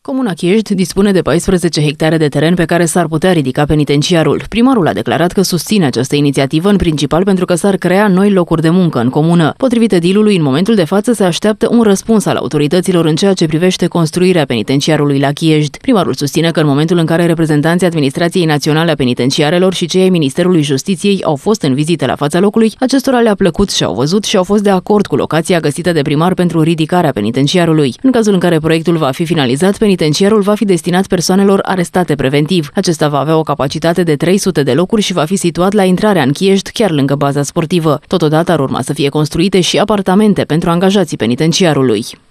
Comuna Chiști dispune de 14 hectare de teren pe care s-ar putea ridica penitenciarul. Primarul a declarat că susține această inițiativă în principal pentru că s-ar crea noi locuri de muncă în comună. Potrivit edilului, în momentul de față se așteaptă un răspuns al autorităților în ceea ce privește construirea penitenciarului la Chiști. Primarul susține că în momentul în care reprezentanții Administrației Naționale a Penitenciarelor și cei ai Ministerului Justiției au fost în vizită la fața locului, acestora le-a plăcut și au văzut și au fost de acord cu locația găsită de primar pentru ridicarea penitenciarului. În cazul în care proiectul va fi finalizat, penitenciarul va fi destinat persoanelor arestate preventiv. Acesta va avea o capacitate de 300 de locuri și va fi situat la intrarea în Chiști, chiar lângă baza sportivă. Totodată ar urma să fie construite și apartamente pentru angajații penitenciarului.